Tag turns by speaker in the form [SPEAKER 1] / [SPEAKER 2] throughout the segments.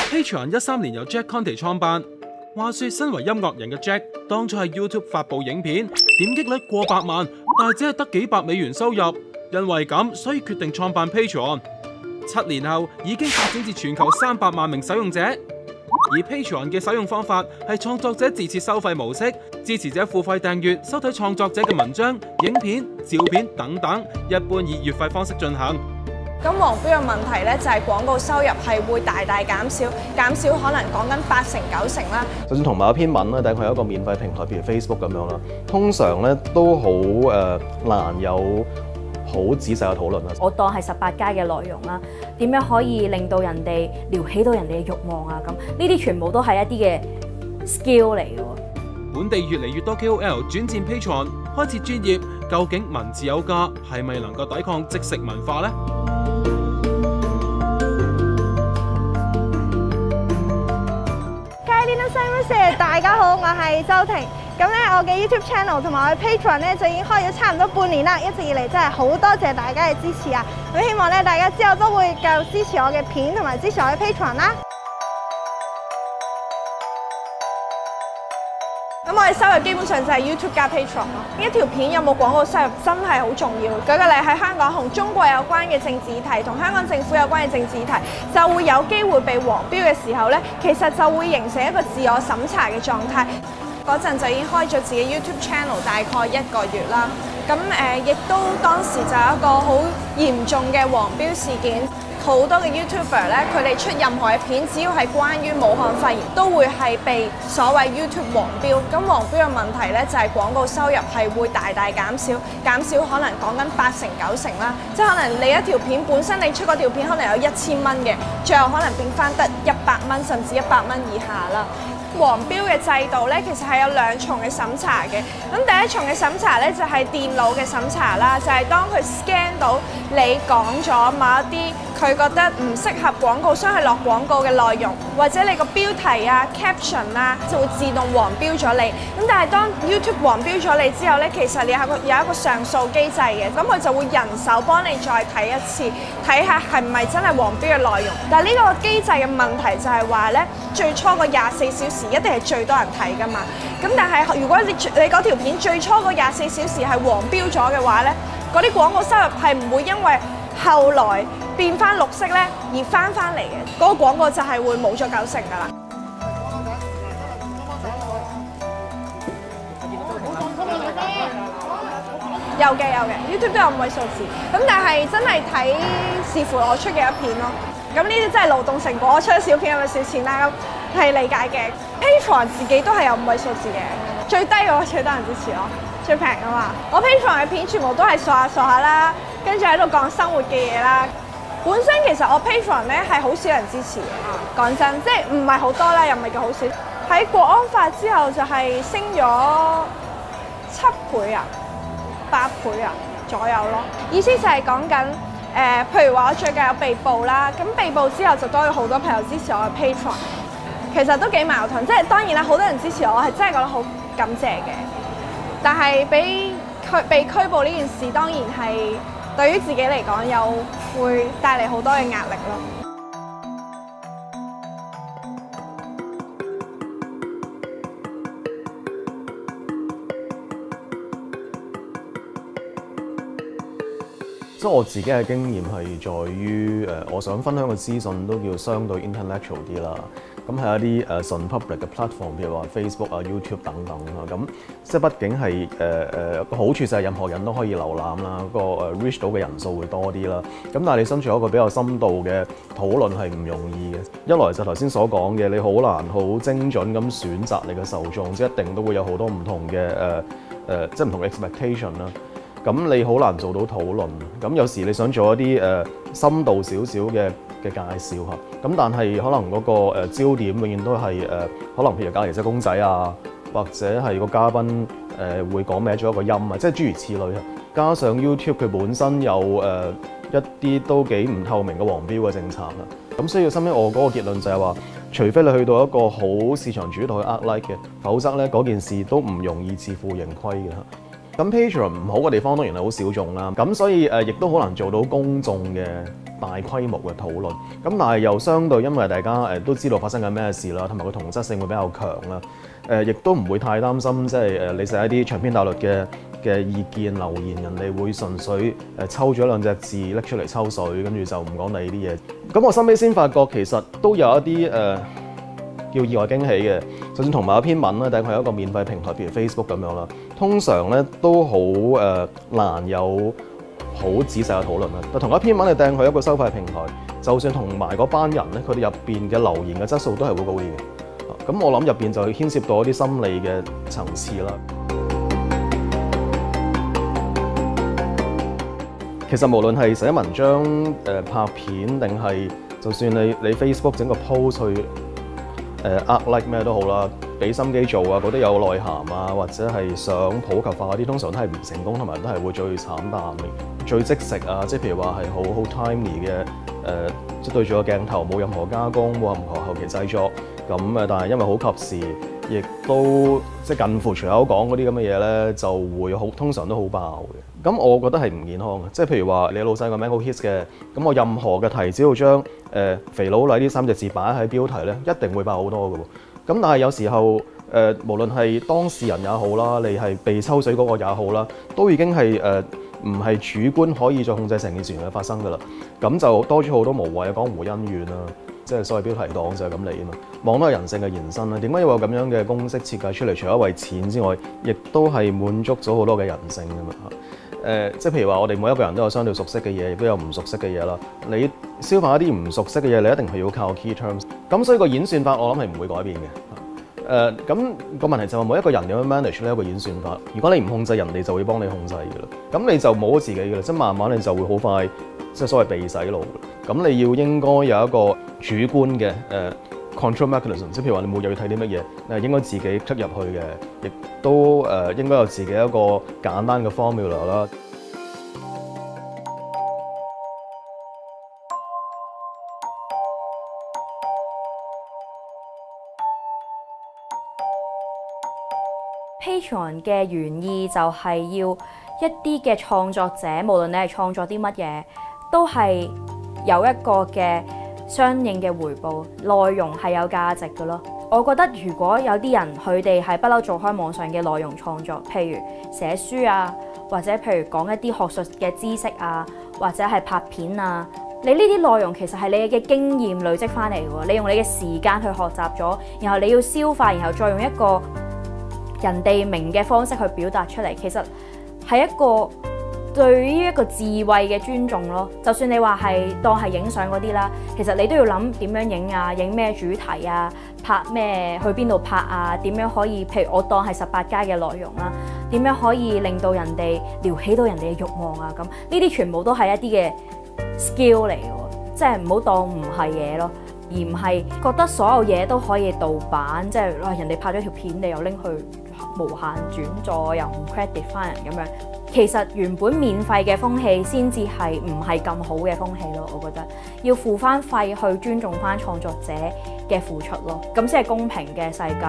[SPEAKER 1] Patreon 13年由 Jack Conte 創辦。話說身為音樂人嘅 Jack，當初喺 YouTube 發布影片，點擊率過百萬，但係只係得幾百美元收入。因為咁，所以決定創辦 Patreon。7年後已經發展至全球300萬名使用者。而 Patreon 嘅使用方法係創作者自設收費模式，支持者付費訂閱收睇創作者嘅文章、影片、照片等等，一般以月費方式進行。
[SPEAKER 2] 咁黃標嘅問題咧，就係廣告收入係會大大減少可能講緊8成9成啦。
[SPEAKER 3] 就算同埋一篇文咧，但係佢有一個免費平台，譬如 Facebook 咁樣啦，通常咧都好難有好仔細嘅討論啦。
[SPEAKER 4] 我當係18加嘅內容啦，點樣可以令到人哋撩起到人哋嘅慾望啊？咁呢啲全部都係一啲嘅 skill 嚟嘅喎。
[SPEAKER 1] 本地越嚟越多 KOL 轉戰 Patreon，開設專業，究竟文字有價係咪能夠抵抗即食文化呢？
[SPEAKER 5] 大家好，我係周庭。咁咧，我嘅 YouTube channel 同埋我嘅 Patreon 咧就已經開咗差唔多半年啦。一直以嚟真係好多謝大家嘅支持啊！咁希望咧大家之後都會繼續支持我嘅片同埋支持我嘅 Patreon 啦。咁我哋收入基本上就係 YouTube 加 Patreon 咯。一條片有冇廣告收入真係好重要。舉個例，喺香港同中國有關嘅政治議題，同香港政府有關嘅政治議題，就會有機會被黃標嘅時候咧，其實就會形成一個自我審查嘅狀態。嗰陣就已經開咗自己 YouTube channel 大概1個月啦。咁亦都當時就有一個好嚴重嘅黃標事件。好多嘅 YouTuber 咧，佢哋出任何嘅片，只要係關於武漢肺炎，都會係被所謂 YouTube 黃標。咁黃標嘅問題咧，就係廣告收入係會大大減少可能講緊8成9成啦。即係可能你一條片本身你出嗰條片可能有1000蚊嘅，最後可能變翻得100蚊甚至100蚊以下啦。黃標嘅制度咧，其實係有2重嘅審查嘅。咁第一重嘅審查咧，就係電腦嘅審查啦，就係當佢 scan 到你講咗某一啲佢覺得唔適合廣告商去落廣告嘅內容，或者你個標題啊、caption 啊，就會自動黃標咗你。咁但係當 YouTube 黃標咗你之後咧，其實你有一個上訴機制嘅，咁佢就會人手幫你再睇一次，睇下係唔係真係黃標嘅內容。但係呢個機制嘅問題就係話咧，最初個24小時一定係最多人睇㗎嘛。咁但係如果你嗰條片最初個24小時係黃標咗嘅話咧，嗰啲廣告收入係唔會因為後來變翻綠色咧而翻嚟嘅，嗰個廣告就係會冇咗9成㗎啦。有嘅，YouTube 都有5位數字。咁但係真係睇視乎我出嘅一片咯。咁呢啲真係勞動成果，我出咗小片有咪少錢啦，咁係理解嘅。Patreon 自己都係有5位數字嘅，最低嗰個最多人支持咯，最平啊嘛。我 Patreon 嘅片全部都係傻下啦，跟住喺度講生活嘅嘢啦。本身其實我 Patreon 咧係好少人支持嘅，講真，即係唔係好多啦，又唔係叫好少。喺國安法之後就係升咗7倍啊、8倍啊左右咯。意思就係講緊譬如話我最近有被捕啦，咁被捕之後就多咗好多朋友支持我嘅 Patreon， 其實都幾矛盾。即係當然啦，好多人支持我係真係覺得好感謝嘅，但係被拘捕呢件事當然係對於自己嚟講又會帶嚟好多嘅壓力咯。
[SPEAKER 3] 即係我自己嘅經驗係在於我想分享嘅資訊都叫相對 intellectual 啲啦。咁係一啲純 public 嘅 platform，譬如話 Facebook 啊、YouTube 等等啦。咁即係畢竟係個好處就係任何人都可以瀏覽啦，個reach 到嘅人數會多啲啦。咁但係你身處一個比較深度嘅討論係唔容易嘅。一來就頭先所講嘅，你好難好精準咁選擇你嘅受眾，即係一定都會有好多唔同嘅即係唔同嘅 expectation 啦。咁你好難做到討論，咁有時你想做一啲深度少少嘅介紹嚇，咁但係可能嗰個焦點永遠都係可能譬如假如隻公仔啊，或者係個嘉賓會講咩咗一個音啊，即係諸如此類啊。加上 YouTube 佢本身有一啲都幾唔透明嘅黃標嘅政策啦，咁所以後尾我嗰個結論就係話，除非你去到一個好市場主導去like 嘅，否則咧嗰件事都唔容易自負盈虧嘅。咁 Patreon 唔好嘅地方當然係好小眾啦，咁所以亦都好難做到公眾嘅大規模嘅討論。咁但係又相對，因為大家都知道發生緊咩事啦，同埋個同質性會比較強啦。亦都唔會太擔心，即係你寫一啲長篇大論嘅意見留言，人哋會純粹抽咗兩隻字拎出嚟抽水，跟住就唔講你啲嘢。咁我收尾先發覺，其實都有一啲叫意外驚喜嘅。就算同埋一篇文咧，但係佢有一個免費平台，譬如 Facebook 咁樣啦，通常咧都好難有好仔細嘅討論啦。但同一篇文你掟去一個收費平台，就算同埋嗰班人咧，佢哋入邊嘅留言嘅質素都係會高啲嘅。咁我諗入邊就牽涉到一啲心理嘅層次啦。其實無論係寫文章、拍片，定係就算你 Facebook 整個 post 去like 咩都好啦，俾心機做啊，覺得有內涵啊，或者係想普及化嗰啲，通常都係唔成功，同埋都係會最慘淡、最即食啊。即係譬如話係好 timely 嘅即係對住個鏡頭，冇任何加工，冇任何後期製作。咁但係因為好及時，亦都即係近乎隨口講嗰啲咁嘅嘢咧，就會通常都好爆嘅。咁我覺得係唔健康嘅。即係譬如話你老細個名好 hit 嘅，咁我任何嘅題只要將肥佬黎呢3隻字擺喺標題咧，一定會爆好多嘅喎。咁但係有時候無論係當事人也好啦，你係被抽水嗰個也好啦，都已經係唔係主觀可以再控制成件事情嘅發生㗎啦。咁就多咗好多無謂嘅江湖恩怨啦。即係所謂標題黨就係咁嚟啊嘛，網都係人性嘅延伸啦。點解要有咁樣嘅公式設計出嚟？除咗為錢之外，亦都係滿足咗好多嘅人性㗎嘛。即係譬如話，我哋每一個人都有相對熟悉嘅嘢，亦都有唔熟悉嘅嘢啦。你消化一啲唔熟悉嘅嘢，你一定係要靠 key terms。咁所以個演算法我諗係唔會改變嘅。咁個問題就係每一個人點樣 manage 呢一個演算法。如果你唔控制，人哋就會幫你控制㗎啦。咁你就冇咗自己㗎啦，即係慢慢你就會好快即係所謂被洗腦。咁你要應該有一個主觀嘅control mechanism， 即係譬如話你每日要睇啲乜嘢，你係應該自己 click 入去嘅，亦都應該有自己一個簡單嘅 formula 啦。
[SPEAKER 4] Patreon 嘅原意就係要一啲嘅創作者，無論你係創作啲乜嘢，都係有一個嘅相應嘅回報，內容係有價值嘅咯。我覺得如果有啲人佢哋係不嬲做開網上嘅內容創作，譬如寫書啊，或者譬如講一啲學術嘅知識啊，或者係拍片啊，你呢啲內容其實係你嘅經驗累積翻嚟嘅喎，你用你嘅時間去學習咗，然後你要消化，然後再用一個人哋明嘅方式去表達出嚟，其實係一個對於一個智慧嘅尊重咯。就算你話係當係影相嗰啲啦，其實你都要諗點樣影啊，影咩主題啊，拍咩，去邊度拍啊，點樣可以，譬如我當係18加嘅內容啦，點樣可以令到人哋撩起到人哋嘅慾望啊，咁呢啲全部都係一啲嘅 skill 嚟嘅喎，即係唔好當唔係嘢咯，而唔係覺得所有嘢都可以盜版，即係人哋拍咗條片你又拎去無限轉載，又唔 credit 翻人咁樣。其實原本免費嘅風氣先至係唔係咁好嘅風氣咯，我覺得要付翻費去尊重翻創作者嘅付出咯，咁先係公平嘅世界。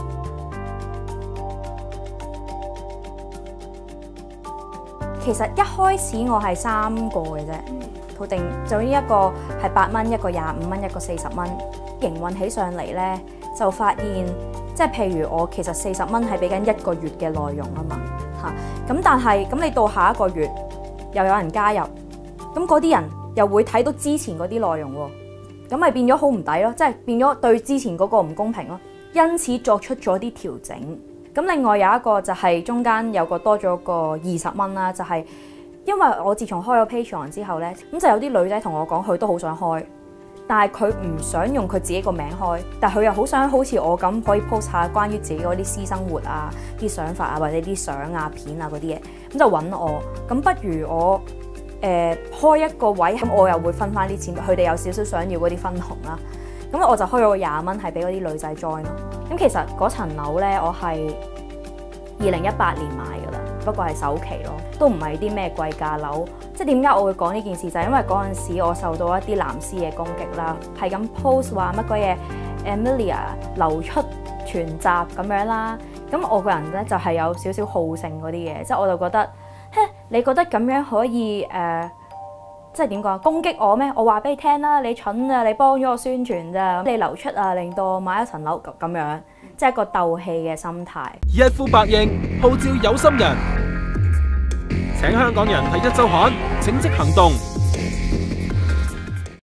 [SPEAKER 4] 其實一開始我係3個嘅啫，套定就呢一個係8蚊，一個25蚊，一個40蚊。營運起上嚟呢，就發現即係譬如我其實40蚊係俾緊1個月嘅內容啊嘛。咁但係咁你到下一個月又有人加入，咁嗰啲人又會睇到之前嗰啲內容喎，咁咪變咗好唔抵咯，即係變咗對之前嗰個唔公平咯，因此作出咗啲調整。咁另外有一個就係中間有個多咗個20蚊啦，就係因為我自從開咗 Patreon 之後呢，咁就有啲女仔同我講佢都好想開，但係佢唔想用佢自己個名開，但係佢又好想好似我咁可以 post 下關於自己嗰啲私生活啊、啲想法啊或者啲相啊、片啊嗰啲嘢，咁就揾我。咁不如我開一個位，咁我又會分翻啲錢，佢哋有少少想要嗰啲分紅啦。咁我就開咗個20蚊，係俾嗰啲女仔 join 咯。咁其實嗰層樓呢，我係2018年買㗎啦，不過係首期咯，都唔係啲咩貴價樓。即係點解我會講呢件事，就係因為嗰陣時我受到一啲藍絲嘅攻擊啦，係咁 post 話乜鬼嘢 Amelia 流出全集咁樣啦。咁我個人咧就係有少少好勝嗰啲嘢，即係我就覺得，你覺得咁樣可以即係點講？攻擊我咩？我話俾你聽啦，你蠢啊！你幫咗我宣傳咋？你流出啊，令到我買一層樓咁樣，即係一個鬥氣嘅心態。
[SPEAKER 1] 一呼百應，號召有心人，請香港人睇一週刊，請即行動。